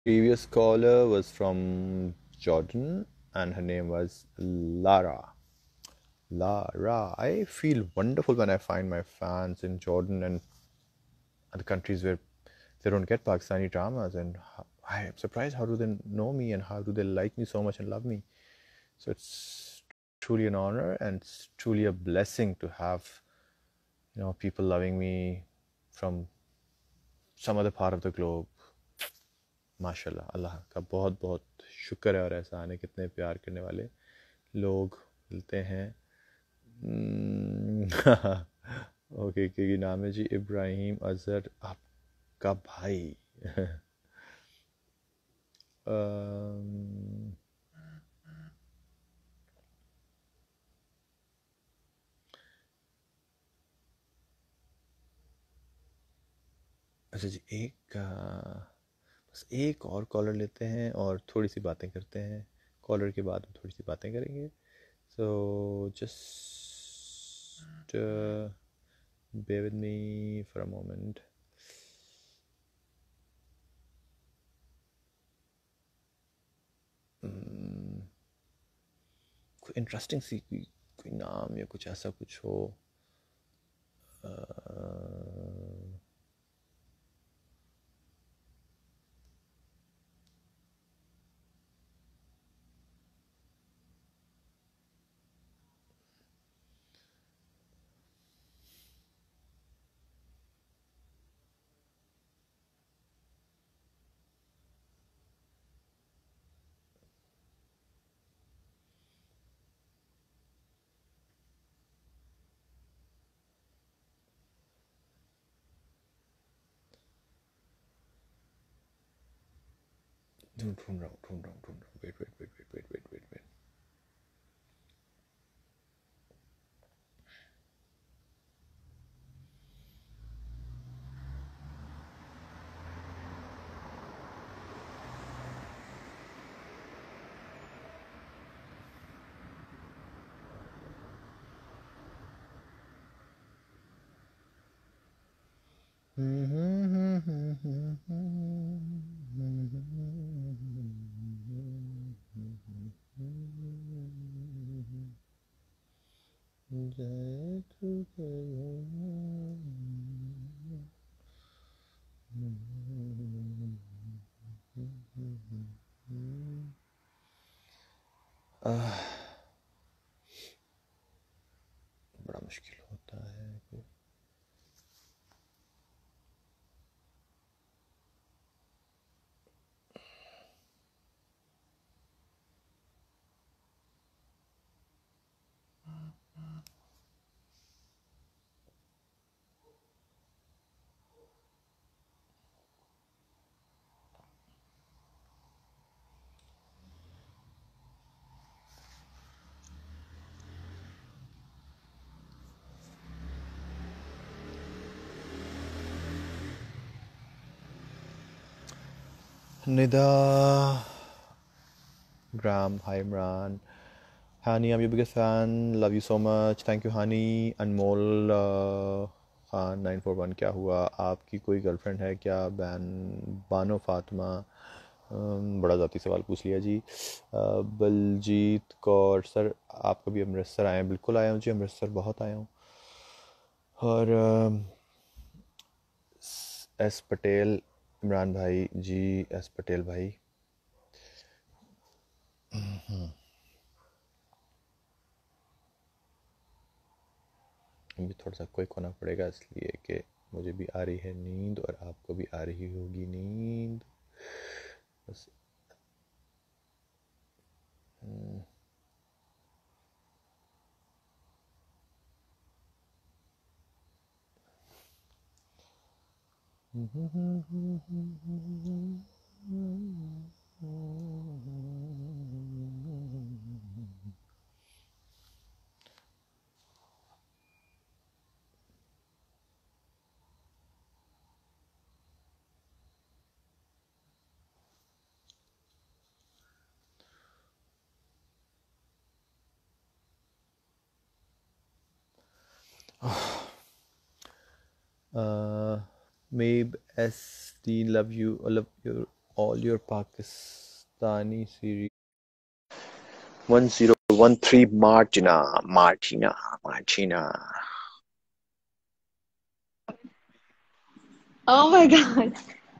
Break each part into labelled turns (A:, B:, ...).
A: Previous caller was from Jordan and her name was Lara. Lara, I feel wonderful when I find my fans in Jordan and other countries where they don't get Pakistani dramas, and I am surprised how do they know me and how do they like me so much and love me. So it's truly an honor and it's truly a blessing to have people loving me from some other part of the globe. माशाल्लाह, अल्लाह का बहुत बहुत शुक्र है और एहसान है, कितने प्यार करने वाले लोग मिलते हैं। ओके, क्योंकि नाम है जी इब्राहिम अजहर, आपका भाई। अच्छा जी, बस एक और कॉलर लेते हैं और थोड़ी सी बातें करते हैं। कॉलर के बाद थोड़ी सी बातें करेंगे। So just bear with me for a moment. कोई इंटरेस्टिंग सी कोई नाम या कुछ ऐसा कुछ हो। ढूंढ रहा हूँ। Wait wait wait wait wait wait wait wait. बड़ा मुश्किल होता है। Nida, Graham, hi Imran. Hani, I'm your biggest fan. Love you so much. Thank you, Hani. Anmol Khan 941, क्या हुआ? आपकी कोई गर्लफ्रेंड है क्या? बानो फातिमा, बड़ा ज़ाती सवाल पूछ लिया जी। बलजीत कौर सर, आप कभी अमृतसर आए हैं? बिल्कुल आया हूँ जी, अमृतसर बहुत आया हूँ। और एस पटेल, इमरान भाई जी, एस पटेल भाई, भी थोड़ा सा क्विक होना पड़ेगा इसलिए कि मुझे भी आ रही है नींद और आपको भी आ रही होगी नींद। बस Maybe SD, love you, love your all your Pakistani series. 1013 Martina.
B: Oh my God.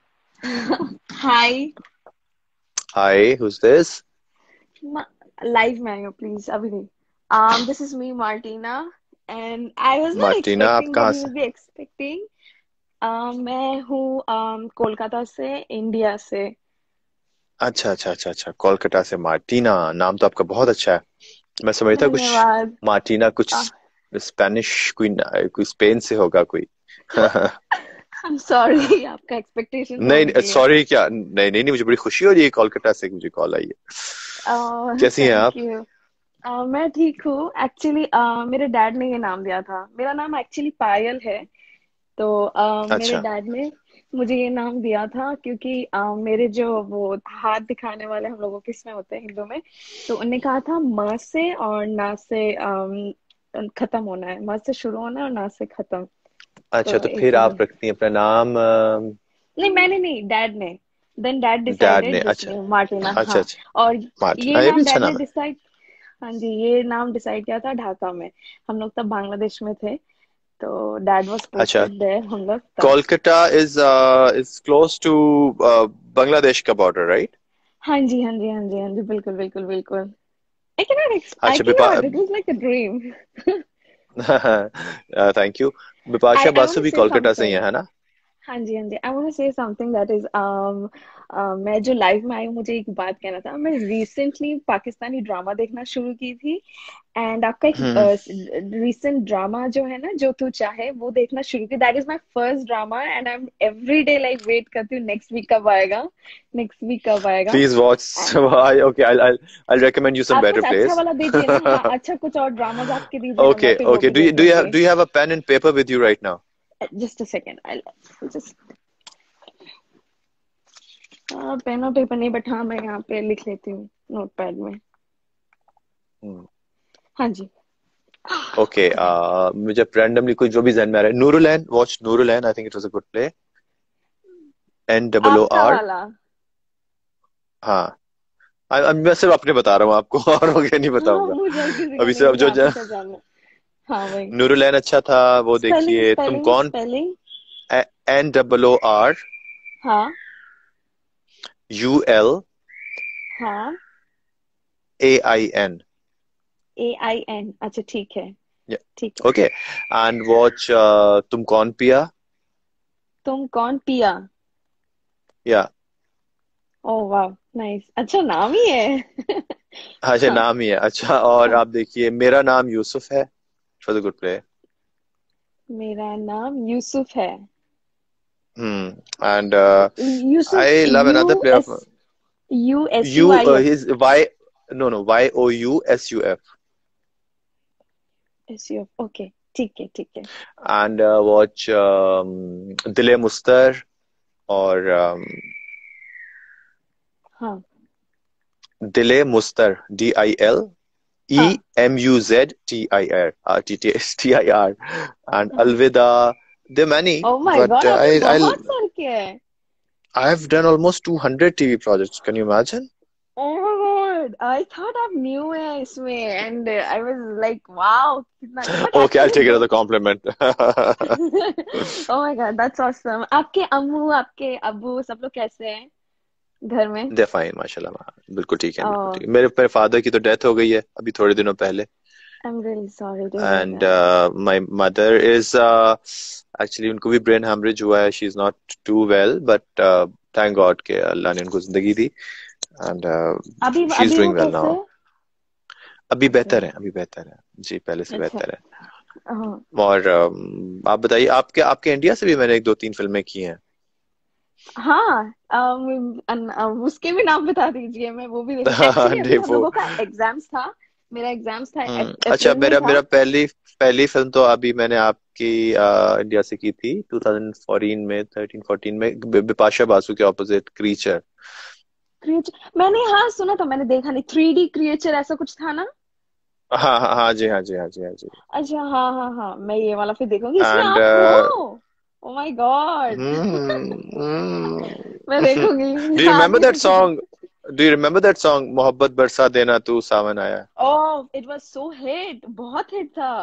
B: Hi.
A: Hi, who's this?
B: Ma Live में आई हो please अभी नहीं. This is me Martina and I was not
A: Martina, आप
B: expecting
A: कहाँ
B: that you
A: से?
B: would be expecting. मैं हूँ कोलकाता से इंडिया से.
A: अच्छा, कोलकाता से मार्टिना। नाम तो आपका बहुत अच्छा है। मैं समझता कुछ
B: धन्यवाद.
A: मार्टिना, कुछ
B: uh,
A: स्पेनिश, कोई स्पेन से होगा कोई।
B: I'm sorry आपका expectation तोड़
A: नहीं,
B: दिया.
A: सॉरी क्या? नहीं, मुझे बड़ी खुशी हो रही है, कोलकाता से मुझे कॉल आई है। कैसी हैं
B: Thank
A: आप?
B: you. मैं ठीक हूँ एक्चुअली. मेरे डैड ने ये नाम दिया था. मेरा नाम एक्चुअली पायल है. तो मेरे
A: अच्छा।
B: डैड ने मुझे ये नाम दिया था क्योंकि मेरे जो वो हाथ दिखाने वाले हम लोगों के इसमें होते हैं हिंदू में. तो उनने कहा था म से और ना से खत्म होना है. म से शुरू होना है और ना से खत्म.
A: अच्छा,
B: तो
A: तो फिर
B: इसीलिए.
A: आप रखती हैं अपना नाम?
B: नहीं मैंने नहीं डैड ने. देन डैड
A: डैड ने?
B: डिसाइडेड दिस
A: अच्छा
B: नेम मार्टिना.
A: अच्छा
B: हाँ.
A: अच्छा।
B: और
A: मार्टिन,
B: ये
A: ये भी
B: नाम
A: अच्छा
B: डैड ने
A: नाम है।
B: डिसाइड. हाँ जी ये नाम डिसाइड किया था ढाका में. हम लोग तब बांग्लादेश में थे. तो डैड वाज
A: अच्छा,
B: पोस्टेड देयर हम लोग तब.
A: Kolkata is close to Bangladesh का बॉर्डर, राइट?
B: हाँ जी हाँ जी हाँ जी हाँ जी बिल्कुल बिल्कुल बिल्कुल. I
A: अच्छा,
B: cannot. It was like a dream.
A: Thank you. Bipasha
B: I
A: Basu
B: want to
A: भी
B: say
A: कोलकाता से ही
B: something.
A: है ना?
B: हाँ जी हाँ जी. I want to say something that is मैं जो लाइव में आई हूँ मुझे एक बात कहना था. मैं रिसेंटली पाकिस्तानी ड्रामा देखना शुरू की थी. एंड आपका एक
A: हम्म।
B: रीसेंट ड्रामा जो है ना जो तू चाहे वो देखना शुरू की. That is my first drama and I am every day like wait करती हूँ नेक्स्ट वीक कब आएगा. नेक्स्ट वीक कब आएगा.
A: Please watch. Okay, I'll recommend you some
B: आप
A: better
B: कुछ अच्छा
A: place.
B: वाला दीजिए ना. हाँ अच्छा कुछ और ड्रामाज आपके दीजिए ना मैं
A: Okay,
B: फिर वो
A: okay.
B: भी
A: Do you
B: देख
A: do you have
B: लूंगी.
A: do you have a pen and paper with you right now?
B: Just a second. I just. Pen और पेपर नहीं बट हाँ मैं यहाँ पे लिख लेती हूँ नोटपैड में.
A: Hmm.
B: हाँ जी.
A: Okay.
B: ओके.
A: मुझे randomly कोई जो भी जहन में आ रहा है, नूरुलैन, watch नूरुलैन. I think it was a good play.
B: आपका
A: NOOR.
B: वाला.
A: हाँ। मैं सिर्फ अपने बता रहा हूँ आपको और वगैरह नहीं
B: हाँ
A: बताऊंगा।
B: मुझे और किसी का
A: अभी
B: नहीं
A: से अब
B: मुझे
A: जो
B: आप ही का जानना है. हाँ वही.
A: नूरुलैन अच्छा था, वो
B: स्पेलिंग
A: देखिए। तुम
B: स्पेलिंग
A: कौन?
B: स्पेलिंग.
A: NOOR
B: हाँ
A: ULAIN.
B: हाँ. AIN. अच्छा ठीक है. ठीक है.
A: ओके, एंड वॉच तुम कौन पिया?
B: तुम कौन पिया.
A: या
B: ओह वाह. नाइस. अच्छा नाम ही है.
A: अच्छा,
B: हाँ
A: नाम ही है। अच्छा, और
B: हाँ.
A: आप देखिए, मेरा नाम यूसुफ है। For the good play.
B: मेरा नाम यूसुफ है.
A: And
B: Yusuf.
A: I love
B: you
A: another player
B: S
A: of
B: U S
A: U
B: U I F.
A: His Y. No, YOUSUF.
B: S U F. Okay ठीक है ठीक है.
A: एंड वॉच दिले मुस्तर, और
B: हाँ
A: दिले मुस्तर,
B: हाँ.
A: DILEMUZTIR and Alvida. There are many,
B: oh my
A: but
B: God आपने
A: I
B: बहुत सारे किए हैं.
A: I've done almost 200 TV projects. Can you imagine?
B: Oh my God I thought आप न्यू है इसमें and I was like wow कितना but
A: Okay, I'll
B: actually
A: take it as
B: दो.
A: a compliment.
B: Oh my God that's awesome. आपके अम्मू आपके अब्बू सब लोग कैसे हैं घर में.
A: They're fine, माशाल्लाह। बिल्कुल ठीक है, बिल्कुल
B: ओह
A: ठीक है। मेरे फादर की तो डेथ हो गई है अभी थोड़े दिनों पहले।
B: I am really sorry to hear
A: and
B: that.
A: My mother is actually, उनको भी ब्रेन हेमरेज हुआ है। She is not too well, but thank God के अल्लाह ने उनको जिंदगी दी। एंड
B: अभी
A: शी इज
B: अभी वो
A: डूइंग वेल
B: कैसे
A: नाउ।
B: है.
A: अभी
B: ओके.
A: बेहतर है, अभी बेहतर है जी, पहले से
B: अच्छा.
A: बेहतर है।
B: हाँ
A: और आप बताइए, आपके आपके इंडिया से भी मैंने एक दो तीन फिल्में की हैं।
B: हाँ. उसके भी नाम बता दीजिए मैं वो भी देखूँ. एक्चुअली अभी
A: नहीं,
B: हम
A: वो
B: लोगों का एग्जाम्स था. मेरा एग्जाम्स था
A: अच्छा,
B: अप्रैल में
A: मेरा
B: था.
A: मेरा पहली पहली फिल्म तो अभी मैंने आपकी इंडिया से की थी 2014 में, 13-14 में, बिपाशा बासु के ऑपोजिट, क्रीचर।
B: क्रिएचर मैंने हाँ सुना था. मैंने देखा नहीं. 3D क्रिएचर ऐसा कुछ था ना.
A: हाँ जी, हाँ जी, हाँ जी, हाँ जी।
B: अच्छा हाँ हाँ हाँ मैं ये वाला फिर देखूंगी. इसमें
A: एंड
B: आप हो. Oh my God.
A: Hmm.
B: मैं देखूंगी,
A: Do you
B: आज
A: remember
B: ही
A: that
B: देखूंगी।
A: song? Do you remember that song? मोहब्बत बरसा देना तू सावन आया।
B: Oh it was so hit, बहुत हिट था।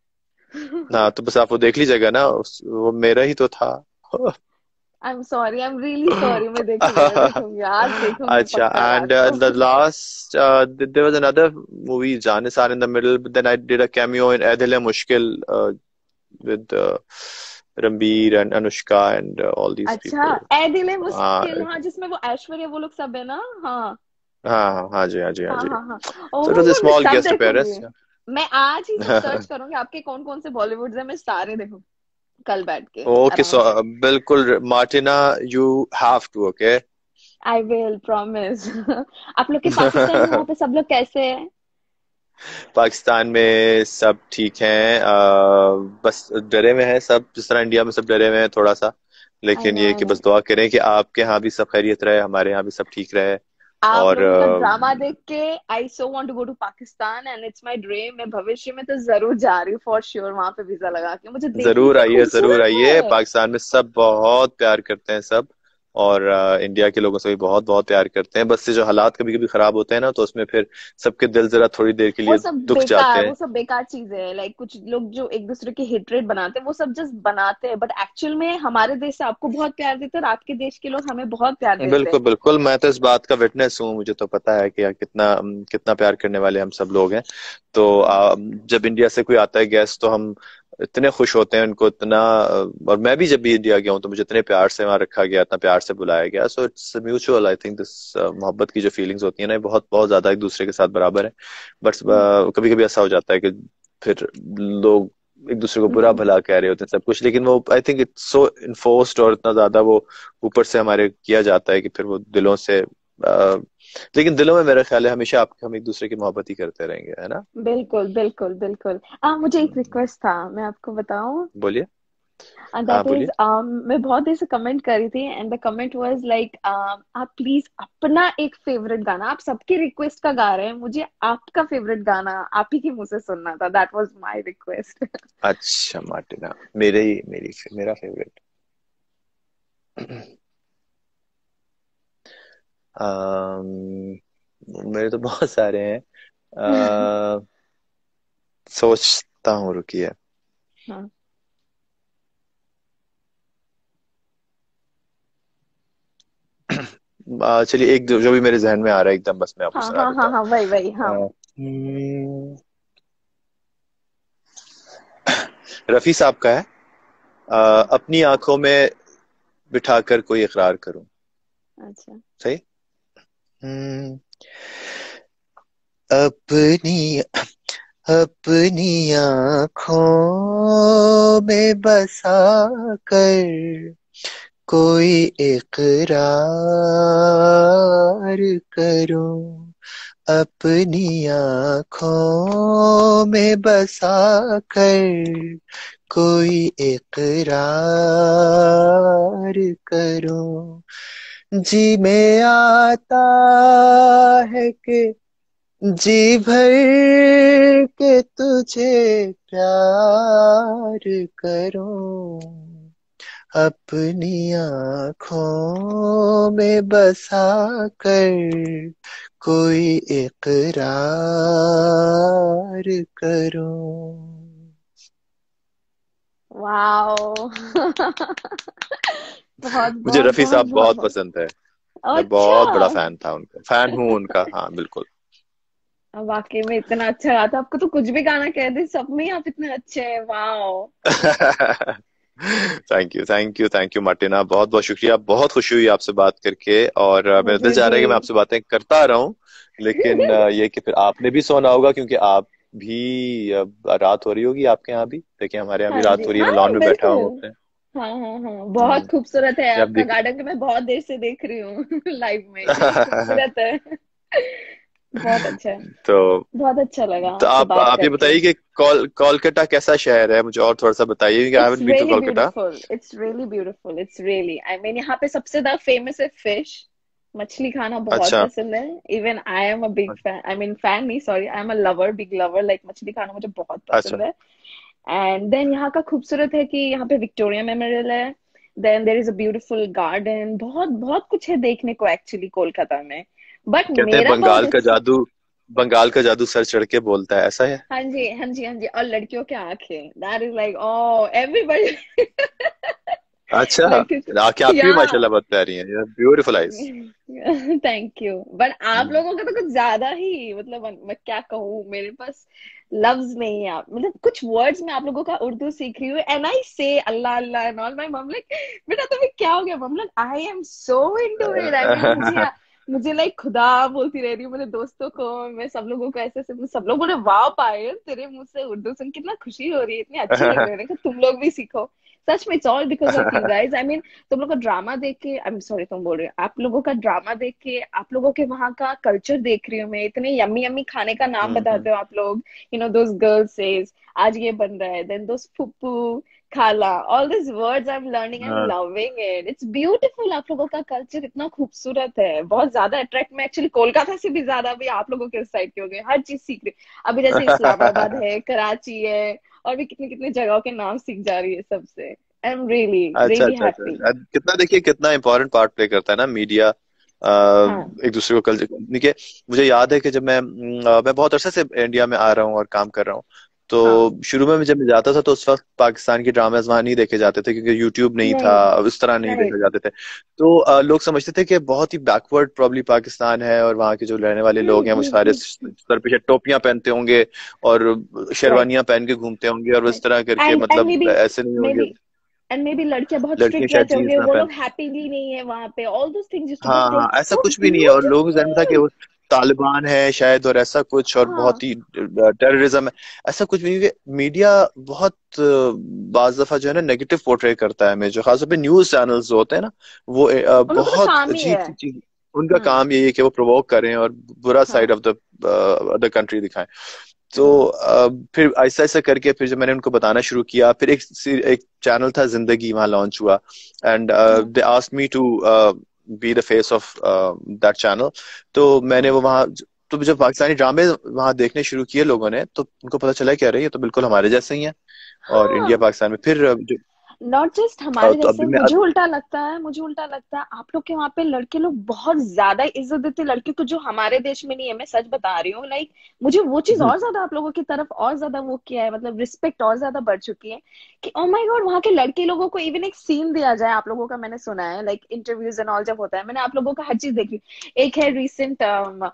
A: हाँ तो बस आप वो देख लीजिएगा ना, वो मेरा ही तो था।
B: I am sorry, I am really sorry. मैं देखूंगी, आज देखूंगी
A: अच्छा,
B: पक्का
A: and
B: रात को।
A: the last there was another movie Janisar in the middle, but then I did a cameo in Ae Dil Hai Mushkil with Ranbir and Anushka and all these
B: अच्छा,
A: people.
B: ए दिल है
A: हाँ
B: मुश्किल, हाँ जिसमें वो ऐश्वर्या वो लोग सब है ना। हाँ
A: हाँ हाँ हाँ जी, हाँ जी, हाँ
B: हाँ
A: जी।
B: हाँ हाँ। Oh
A: So it
B: my
A: was a
B: God, मैं
A: small
B: सब
A: guest
B: देखूंगी।
A: appearance.
B: मैं आज ही सब सर्च करूंगी आपके कौन कौन से बॉलीवुड है, मैं सारे देखूंगी कल बैठ के
A: Okay,
B: आराम
A: so
B: से।
A: बिल्कुल Martina, you have to, okay?
B: I will promise. आप लोग के पाकिस्तान में वहां पे सब लोग कैसे हैं?
A: पाकिस्तान में सब ठीक हैं, बस डरे हुए हैं सब, जिस तरह इंडिया में सब डरे हुए हैं थोड़ा सा।
B: आई
A: लेकिन
B: नो
A: ये
B: आई
A: कि
B: नो।
A: बस दुआ करें कि आपके यहाँ भी सब खैरियत रहे, हमारे यहाँ भी सब ठीक रहे।
B: आप
A: और
B: लोगों का ड्रामा देख के I so want to go to Pakistan and it's my dream. मैं भविष्य में तो जरूर जा रही हूँ फॉर श्योर, वहां पे वीजा लगा के। मुझे देखने
A: जरूर
B: इतना
A: आइए, जरूर
B: खूबसूरत
A: आइए,
B: है।
A: पाकिस्तान में सब बहुत प्यार करते हैं सब। और इंडिया के लोगों से भी बहुत बहुत प्यार करते हैं, बस ये जो हालात कभी कभी खराब होते हैं ना, तो उसमें फिर सबके दिल जरा थोड़ी देर के लिए दुख जाते
B: वो
A: हैं।
B: सब बेकार चीजें हैं। लाइक कुछ लोग जो एक दूसरे के हेट्रेड बनाते हैं वो सब जस्ट बनाते हैं, बट एक्चुअल में हमारे देश से आपको बहुत प्यार देते हैं और आपके देश के लोग हमें बहुत प्यार देते हैं।
A: बिल्कुल बिल्कुल, मैं तो इस बात का विटनेस हूँ, मुझे तो पता है कि कितना कितना प्यार करने वाले हम सब लोग हैं। तो जब इंडिया से कोई आता है गेस्ट, तो हम इतने खुश होते हैं उनको इतना, और मैं भी जब भी इंडिया गया हूँ तो मुझे इतने प्यार से वहाँ रखा गया, इतना प्यार से बुलाया गया। So it's mutual, I think this मोहब्बत की जो फीलिंग्स होती है ना, ये बहुत बहुत ज्यादा एक दूसरे के साथ बराबर है। बट कभी कभी ऐसा हो जाता है कि फिर लोग एक दूसरे को बुरा भला कह रहे होते हैं सब कुछ, लेकिन वो I think it's so enforced, और इतना ज्यादा वो ऊपर से हमारे किया जाता है कि फिर वो दिलों से लेकिन दिलों में मेरा ख्याल है हमेशा आप हम एक दूसरे की मोहब्बत ही करते रहेंगे, है ना?
B: बिल्कुल बिल्कुल बिल्कुल। मुझे एक रिक्वेस्ट था, मैं आपको बताऊं।
A: बोलिए। हाँ
B: दैट
A: बोलिए।
B: इज मैं बहुत देर से कमेंट करी थी and the comment was like आप प्लीज अपना एक फेवरेट गाना, आप सबकी रिक्वेस्ट का गा रहे हैं, मुझे आपका फेवरेट गाना आप ही के मुंह से सुनना था। That was my request.
A: अच्छा मार्टिना, मेरा फेवरेट। मेरे तो बहुत सारे हैं। सोचता हूँ, रुकिए।
B: हाँ
A: चलिए, एक जो भी मेरे जहन में आ रहा है एकदम, बस मैं आपको
B: हाँ
A: सुना
B: हाँ हाँ
A: देता
B: हाँ, वही वही हाँ।
A: हूँ। हम्म, रफी साहब का है।
B: अच्छा
A: अपनी आंखों में बिठाकर कोई इकरार करूं।
B: अच्छा।
A: सही। हम्म, अपनी अपनी आंखों में बसा कर कोई इकरार करूं। अपनी आंखों में बसा कर कोई इकरार करूं। जी में आता है कि जी भर के तुझे प्यार करूं। अपनी आंखों में बसा कर कोई इकरार करूं।
B: वाओ। बहुत
A: मुझे
B: बहुत
A: रफी
B: बहुत
A: साहब
B: बहुत
A: बहुत
B: बहुत।
A: पसंद है। मैं बहुत बड़ा
B: अच्छा।
A: फैन था उनका, फैन हूँ उनका, हाँ बिल्कुल।
B: वाकई में इतना अच्छा गाता, आपको तो कुछ भी गाना कह दे सब में ही आप इतने अच्छे हैं। Wow.
A: Thank you thank you thank you Martina, बहुत बहुत शुक्रिया, बहुत खुशी हुई आपसे बात करके, और मेरा दिल
B: मुझे
A: चाह रहा
B: भी।
A: है कि मैं आपसे बातें करता रहूं। लेकिन ये कि फिर आपने भी सोना होगा, क्योंकि आप भी रात हो रही होगी आपके यहाँ भी, देखिए हमारे यहाँ भी
B: हाँ
A: रात
B: जी
A: हो रही है,
B: हाँ
A: मैं लॉन में बैठा
B: बिल्कुल।
A: हूँ अपने।
B: हाँ हाँ हाँ, बहुत खूबसूरत है
A: ये आप
B: आपका
A: देख।
B: गार्डन, के मैं बहुत देर से देख रही हूँ लाइव में, इतना खूबसूरत है। बहुत अच्छा है।
A: तो
B: बहुत अच्छा लगा
A: तो
B: आपसे बात
A: आप ये
B: करके।
A: बताइए कि कोलकाता कैसा शहर है, मुझे और थोड़ा सा बताइए, क्योंकि I
B: it's
A: haven't been to
B: really
A: Kolkata.
B: Beautiful, it's really beautiful, it's really, I mean यहाँ पे सबसे ज्यादा फेमस है फिश। मछली खाना बहुत
A: अच्छा
B: पसंद है। Even I am a big fan, I mean fan नहीं, sorry, I am a lover, big lover, like मछली खाना मुझे बहुत
A: अच्छा
B: पसंद है। एंड देन यहाँ का खूबसूरत है कि यहाँ पे विक्टोरिया मेमोरियल है। Then there is a beautiful garden, बहुत बहुत कुछ है देखने को एक्चुअली कोलकाता में। बट
A: कहते हैं
B: मेरा बहुत
A: बंगाल का जादू सर चढ़ के बोलता है, ऐसा है?
B: हाँ जी हाँ जी हाँ जी, और लड़कियों के आंखें, that is like oh everybody.
A: अच्छा।
B: लड़कियों
A: आंखें
B: की
A: आपकी भी
B: या
A: माशाल्लाह बहुत प्यारी हैं, beautiful eyes.
B: Thank you. But आप लोगों का तो कुछ ज्यादा ही, मतलब मैं क्या कहूँ, मेरे पास लफ्ज नहीं है। आप मतलब कुछ वर्ड्स में आप लोगों का उर्दू सीख रही हूँ and I say Allah Allah and all, my mum like बेटा तुम्हें क्या हो गया? Mum like I am so into it, I mean मुझे लाइक खुदा बोलती रह रही हूँ मेरे दोस्तों को, मैं सब लोगों को ऐसे ऐसे, सब लोग बोले वाह पायल तेरे मुंह से उर्दू सुन कितना खुशी हो रही है, इतनी अच्छी लग रही है। मैंने कहा तुम लोग भी सीखो। सच में it's all because of you guys, I mean तुम लोग का ड्रामा देख के, आई एम सॉरी तुम बोल रहे हो, आप लोगों का ड्रामा देख के, आप लोगों के वहां का कल्चर देख रही हूँ मैं, इतने यम्मी यम्मी खाने का नाम
A: हम्म।
B: बताते हो आप लोग, you know those girls says आज ये बन रहा है, देन दोस फुप्पू खाला, all this words I am learning and
A: हाँ।
B: Loving it, it's beautiful. आप लोगों का कल्चर इतना खूबसूरत है, बहुत ज्यादा अट्रैक्ट, मैं एक्चुअली कोलकाता से भी ज्यादा अभी आप लोगों के साइड के हो गए, हर चीज सीख रही हूँ। अभी जैसे इस्लामाबाद है, कराची है, और भी कितने कितने जगहों के नाम सीख जा रही है सबसे। आई एम रियली
A: अच्छा
B: रियली
A: अच्छा
B: हैप्पी।
A: अच्छा, कितना देखिए कितना इंपॉर्टेंट पार्ट प्ले करता है ना मीडिया,
B: हाँ
A: एक दूसरे को कल्चर। देखिए मुझे याद है कि जब मैं बहुत अरसे से इंडिया में आ रहा हूँ और काम कर रहा हूँ,
B: हाँ।
A: तो शुरू में जब मैं जाता था तो उस वक्त पाकिस्तान के ड्रामाज वहां नहीं देखे जाते थे, क्योंकि यूट्यूब नहीं था,
B: नहीं।
A: इस तरह नहीं
B: राइट।
A: देखे जाते थे। तो लोग समझते थे कि बहुत ही बैकवर्ड प्रॉब्ली पाकिस्तान है, और वहाँ के जो रहने वाले लोग हैं वो सारे सर पे टोपियां पहनते होंगे और
B: राइट।
A: शेरवानियां पहन के घूमते होंगे, और इस तरह करके
B: एंड मे
A: मतलब
B: बी
A: ऐसे नहीं
B: मे
A: होंगे।
B: बी एंड मे बी लड़कियां बहुत
A: लड़कियां
B: स्ट्रिक्ट
A: शायद
B: रहते
A: जीन्स
B: होंगे,
A: ना
B: वो
A: पहन।
B: लोग हैप्पीली नहीं है वहां पे, all those things used to be,
A: हाँ
B: दे
A: हाँ, ऐसा
B: सो
A: कुछ भी नहीं है, और लोगों के जहन में था कि
B: ब्यूटीफुल।
A: वो तालिबान है शायद और ऐसा कुछ, और
B: हाँ।
A: बहुत ही टेररिज्म है। ऐसा कुछ भी नहीं, क्योंकि मीडिया बहुत बाज दफा जो है ना नेगेटिव पोर्ट्रे करता है हमें, जो खासतौर पे न्यूज चैनल्स जो होते हैं ना, वो
B: उन लोगों का तो
A: बहुत
B: काम ही
A: अजीब
B: है।
A: सी चीज। उनका
B: हम्म।
A: काम यही है कि वो प्रोवोक करें और बुरा साइड
B: हाँ।
A: ऑफ द अदर कंट्री दिखाएं। तो
B: हम्म।
A: फिर ऐसा ऐसा करके फिर जब मैंने उनको बताना शुरू किया, फिर एक चैनल था जिंदगी वहां लॉन्च हुआ, and
B: hmm.
A: They asked me to be the face of that channel. तो मैंने
B: हम्म।
A: वो वहाँ, तो जब पाकिस्तानी ड्रामे वहां देखने शुरू किए लोगों ने, तो उनको पता चला कि अरे ये तो बिल्कुल हमारे जैसे ही हैं। और इंडिया
B: हाँ।
A: पाकिस्तान में फिर
B: नॉट जस्ट हमारे
A: तो
B: जैसे,
A: अभी मैं
B: मुझे उल्टा लगता है आप लोग के वहां पे लड़के लोग बहुत ज्यादा इज्जत देते हैं लड़के को, जो हमारे देश में नहीं है, मैं सच बता रही हूँ। लाइक मुझे वो चीज और ज्यादा आप लोगों की तरफ और ज्यादा वो किया है, मतलब रिस्पेक्ट और ज्यादा बढ़ चुकी है कि ओ माय गॉड, वहां के लड़के लोगों को इवन एक सीन दिया जाए आप लोगों का, मैंने सुना है लाइक इंटरव्यूज एंड ऑल जब होता है, मैंने आप लोगों का हर चीज देखी। एक है रिसेंट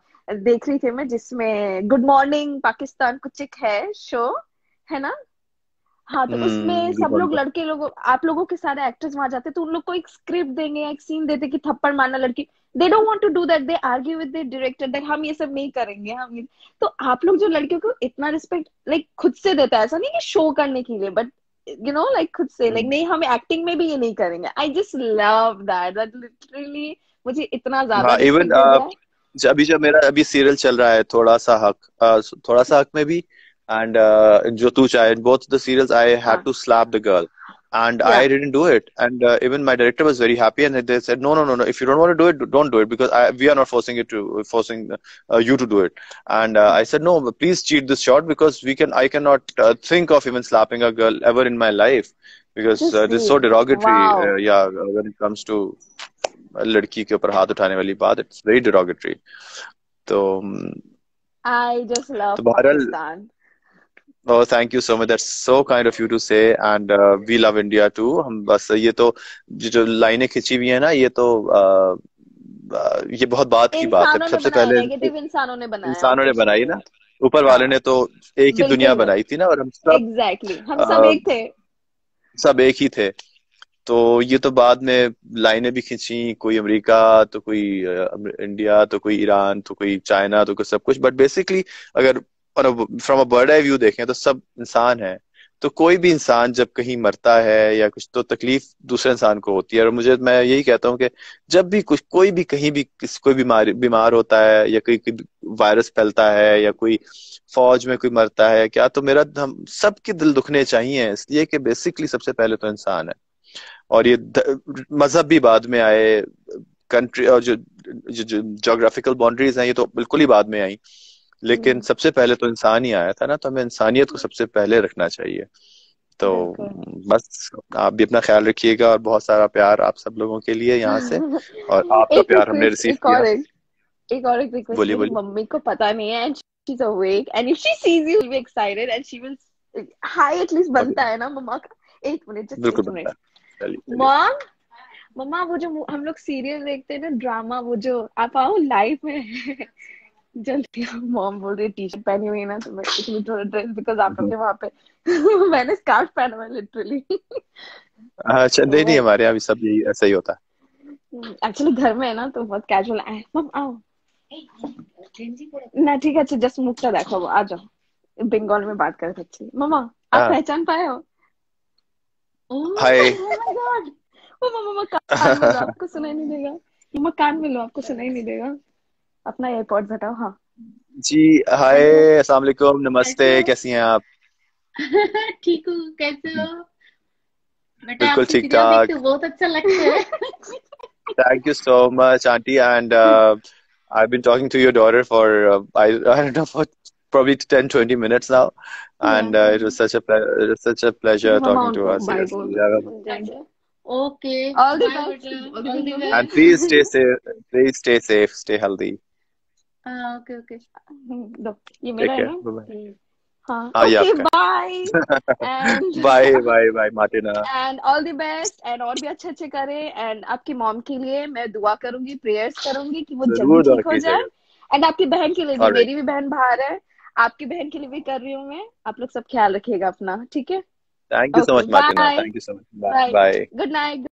B: देख रही थी मैं, जिसमें गुड मॉर्निंग पाकिस्तान कुछ एक है शो, है ना? हाँ, तो उसमें सब लोग
A: बिल्कुल।
B: लड़के लोग, आप लोगों के सारे एक्टर्स वहां जाते, तो उन लोग को एक स्क्रिप्ट देंगे या एक सीन देते कि थप्पड़ मारना लड़की, they don't want to do that, they argue with the director that हम ये सब नहीं करेंगे, हम ये। तो आप लोग जो लड़कियों को इतना रिस्पेक्ट लाइक खुद से देता है, ऐसा नहीं कि शो करने के लिए, बट यू नो लाइक खुद से, लाइक नहीं हम एक्टिंग में भी ये नहीं करेंगे, I just love that, that literally मुझे इतना ज्यादा
A: हाँ इवन
B: रिस्पेक्ट दे दिया है।
A: जब मेरा अभी सीरियल चल रहा है थोड़ा सा हक में भी, एंड जो तू चाहे, both the serials I had
B: हाँ।
A: to slap the girl, and I
B: या।
A: didn't do it, and even my director was very happy, and they said no no no no, if you don't want to do it, don't do it, because we are not forcing you to do it. And I said no, please cheat this shot, because I cannot think of even slapping a girl ever in my life, because
B: just
A: this
B: see.
A: is so derogatory,
B: wow.
A: yeah, when it comes to लड़की के ऊपर हाथ उठाने वाली बात, it's very derogatory. तो
B: आई just love
A: बहरहाल,
B: Pakistan.
A: Thank you so much, that's so kind of you to say, and we love India too. हम बस ये तो जो लाइनें खिंची हुई है ना, ये तो ये बहुत बात की बात है।
B: इंसानों ने
A: सबसे
B: बनाया,
A: पहले
B: नेगेटिव इंसानों ने बनाया, और
A: इंसानों ने
B: कुछ
A: बनाई
B: नहीं
A: ना,
B: है।
A: ऊपर वाले
B: हाँ।
A: ने तो एक ही दुनिया
B: बिल्कुल नहीं।
A: बनाई थी ना, और हम सब
B: एग्जैक्टली exactly. हम सब
A: अ,
B: एक थे।
A: सब एक ही थे। तो ये तो बाद में लाइनें भी खींची, कोई अमेरिका तो कोई इंडिया तो कोई ईरान तो कोई चाइना तो कोई सब कुछ, बट बेसिकली अगर from a bird eye view देखें तो सब इंसान है। तो कोई भी इंसान जब कहीं मरता है या कुछ, तो तकलीफ दूसरे इंसान को होती है। और मैं यही कहता हूँ कि जब भी कुछ, कोई भी कहीं भी कोई बीमार होता है, या कोई वायरस फैलता है, या कोई फौज में कोई मरता है क्या, तो मेरा हम सबके दिल दुखने चाहिए, इसलिए कि बेसिकली सबसे पहले तो इंसान है। और ये मजहब भी बाद में आए, कंट्री और जो जोग्राफिकल बाउंड्रीज हैं, ये तो बिल्कुल ही बाद में आई, लेकिन
B: हम्म।
A: सबसे पहले तो इंसान ही आया था ना, तो हमें इंसानियत को सबसे पहले रखना चाहिए। तो
B: बिल्कुल।
A: बस आप भी अपना ख्याल रखिएगा, और बहुत सारा प्यार आप सब लोगों के लिए यहाँ से, और आपका
B: एक
A: प्यार हमने
B: रिक्वेस्ट,
A: रिसीव किया।
B: एक और एक रिक्वेस्ट,
A: बोलिए
B: मेरी
A: बोलिए।
B: मम्मी को पता नहीं है, and she is awake, and if she sees you will be excited and she will, hi at least बनता
A: ओके,
B: है ना मम्मा का। एक मिनट, जस्ट
A: बिल्कुल
B: एक
A: बनता
B: मिनट।
A: है। चलिए चलिए।
B: मॉम, मम्मा वो जो हम लोग सीरियल देखते हैं ना, ड्रामा, वो जो आप आओ लाइव में। जल्दी आओ। मॉम बोल रही टी शर्ट पहनी हुई है ना, तो मैं इसलिए थोड़ा ड्रेस, बिकॉज आप लोग के वहां पे मैंने स्कार्फ पहना हुआ है लिटरली।
A: अच्छा, नहीं नहीं,
B: तो
A: हमारे यहाँ भी सब यही ऐसा ही होता
B: एक्चुअली घर में है ना, तो बहुत कैजुअल है। मम आओ ना, ठीक है, अच्छा जस्ट मुखটা देखो, आ जाओ, बंगाल में बात कर सकती है। मम्मा,
A: है।
B: आप
A: हाँ।
B: पहचान पाए हो? ओह
A: हाय।
B: My God. ओ मम्मा, मम्मा कान में लो, आपको सुनाई नहीं देगा। मम्मा कान में लो, आपको सुनाई नहीं देगा। अपना एयरपॉड्स हटाओ, हाँ।
A: जी। Hi,
C: hello.
A: अस्सलाम वालेकुम, नमस्ते,
C: कैसे हो?
A: कैसी हैं आप?
C: ठीक हूँ, कैसे हो? बेटा
A: बिल्कुल
C: आपके
A: ठीक
C: सीरियल देखते
A: ठाक।
C: हो, बहुत अच्छा लगता है।
A: Thank you so much, Auntie. And I've been talking to your daughter for, I don't know, for probably 10, 20 minutes now.
B: या
A: And it was such a it was such a pleasure
B: मम्मा
A: talking to
B: उनको
A: her,
B: bye
A: seriously.
B: बोल
A: Yeah.
B: दो जाएंगे।
C: Okay.
B: All the
C: bye
B: best,
C: बेटा।
B: All the
C: all the
A: And
C: best.
A: please stay
B: best.
A: safe. Please stay safe. Stay healthy.
C: हाँ, okay okay.
B: दो, ये मेरा
A: Take
B: है
A: care.
B: ना।
A: Bye bye.
B: हाँ,
A: हाँ, ये
B: ओके
A: आपका
B: बाय।
A: है।
B: And
A: Bye bye bye, Martina.
B: And all the best, and और भी अच्छे अच्छे करें, एंड आपकी मॉम के लिए मैं दुआ करूंगी, प्रेयर्स करूंगी कि वो जल्दी
A: जरूर दुआ
B: ठीक हो जाए।
A: कीजिएगा।
B: एंड आपकी बहन के लिए भी,
A: All right.
B: मेरी भी बहन बाहर है, आपकी बहन के लिए भी कर रही हूँ मैं। आप लोग सब ख्याल रखिएगा अपना, ठीक है?
A: Thank you so
B: okay
A: much, Martina.
B: Bye.
A: Thank you so much. Bye
B: bye.
A: bye.
B: Good night.